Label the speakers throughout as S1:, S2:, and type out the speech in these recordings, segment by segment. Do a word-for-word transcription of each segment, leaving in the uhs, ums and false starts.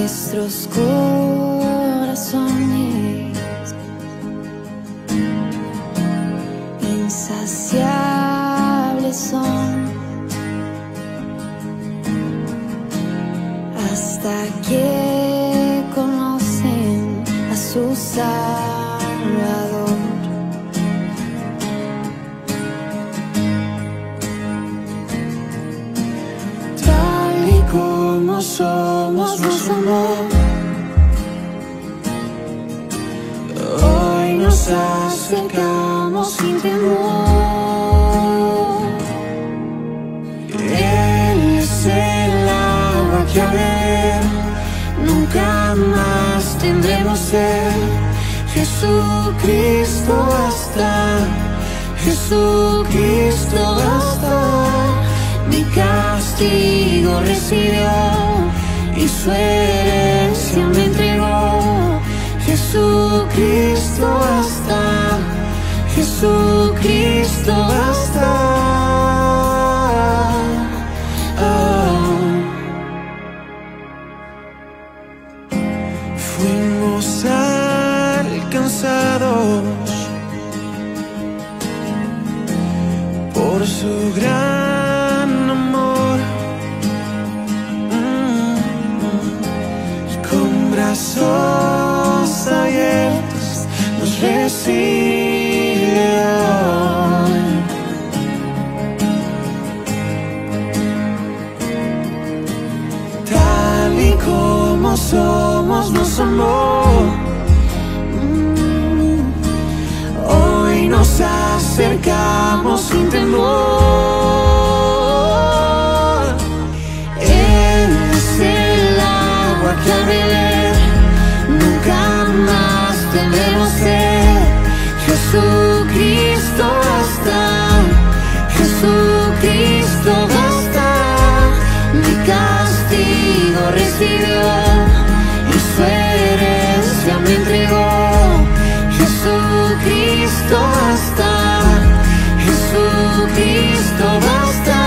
S1: nuestros corazones insaciables son hasta que conocen a su Salvador. Tal y como somos nos amó, hoy nos acercamos sin temor. Él es el agua que a ver nunca más tendremos sed. Jesucristo basta, Jesucristo basta. Mi castigo recibió y su herencia me entregó. Jesucristo basta, Jesucristo basta. Oh. Fuimos alcanzados por su gran amor, mm, y con brazos abiertos nos recibe hoy. Tal y como somos nos amó, mm, hoy nos acercamos sin temor. Él es el agua que al beber nunca más tendremos sed. Jesucristo basta, Jesucristo basta. Mi castigo recibió y su herencia me entregó. Jesucristo basta, Jesucristo basta.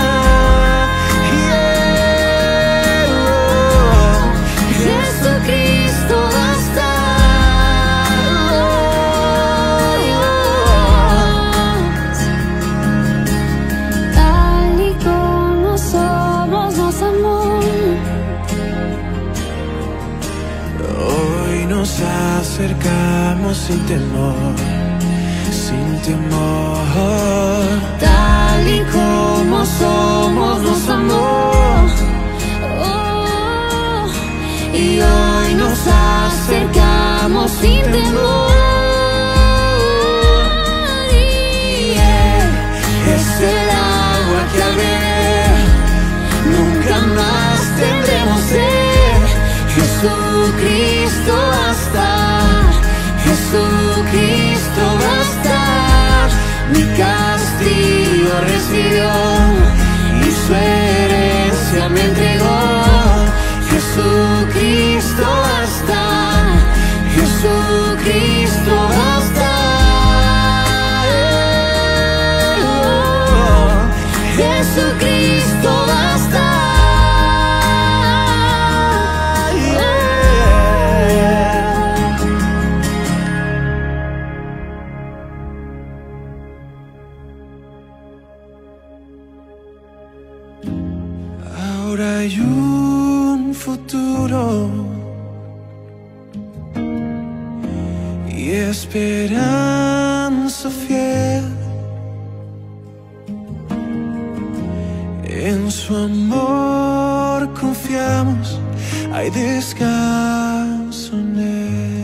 S1: Yeah. Jesucristo basta. Tal y como somos nos amó, hoy nos acercamos sin temor, sin temor. Tal y como somos nos amó, oh, y hoy nos acercamos sin temor. Y Él es el agua que al beber nunca más tendremos sed. Jesucristo basta, Jesucristo basta. Mi castigo recibió y su herencia me entregó. Jesucristo basta, Jesucristo basta. Oh, Jesucristo basta. Ahora hay un futuro y esperanza fiel. En su amor confiamos, hay descanso en Él.